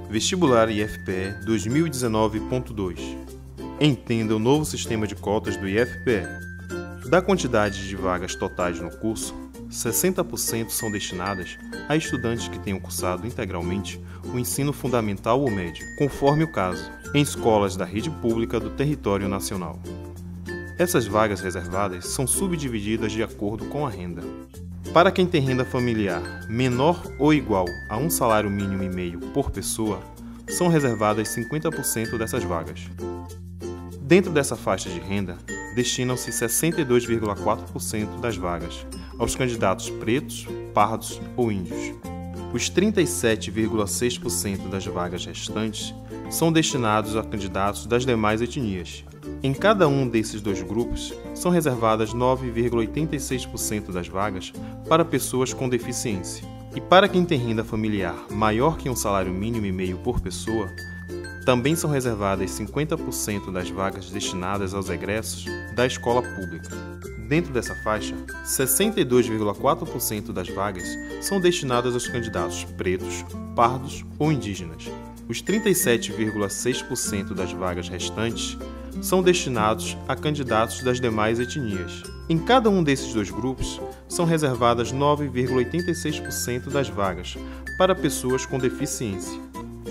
Vestibular IFPE 2019.2. Entenda o novo sistema de cotas do IFPE. Da quantidade de vagas totais no curso, 60% são destinadas a estudantes que tenham cursado integralmente o ensino fundamental ou médio, conforme o caso, em escolas da rede pública do território nacional. Essas vagas reservadas são subdivididas de acordo com a renda. Para quem tem renda familiar menor ou igual a um salário mínimo e meio por pessoa, são reservadas 50% dessas vagas. Dentro dessa faixa de renda, destinam-se 62,4% das vagas aos candidatos pretos, pardos ou índios. Os 37,6% das vagas restantes são destinados a candidatos das demais etnias. Em cada um desses dois grupos, são reservadas 9,86% das vagas para pessoas com deficiência. E para quem tem renda familiar maior que um salário mínimo e meio por pessoa, também são reservadas 50% das vagas destinadas aos egressos da escola pública. Dentro dessa faixa, 62,4% das vagas são destinadas aos candidatos pretos, pardos ou indígenas. Os 37,6% das vagas restantes são destinados a candidatos das demais etnias. Em cada um desses dois grupos, são reservadas 9,86% das vagas para pessoas com deficiência.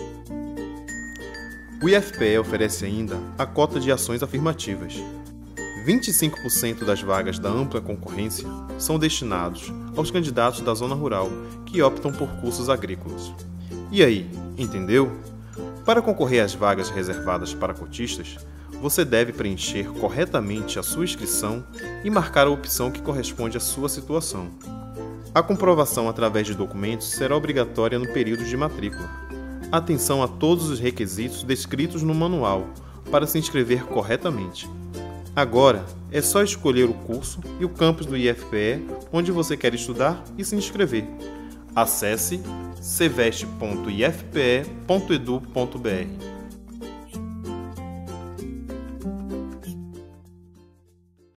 O IFPE oferece ainda a cota de ações afirmativas. 25% das vagas da ampla concorrência são destinados aos candidatos da zona rural que optam por cursos agrícolas. E aí, entendeu? Para concorrer às vagas reservadas para cotistas, você deve preencher corretamente a sua inscrição e marcar a opção que corresponde à sua situação. A comprovação através de documentos será obrigatória no período de matrícula. Atenção a todos os requisitos descritos no manual para se inscrever corretamente. Agora, é só escolher o curso e o campus do IFPE onde você quer estudar e se inscrever. Acesse ceveste.ifpe.edu.br.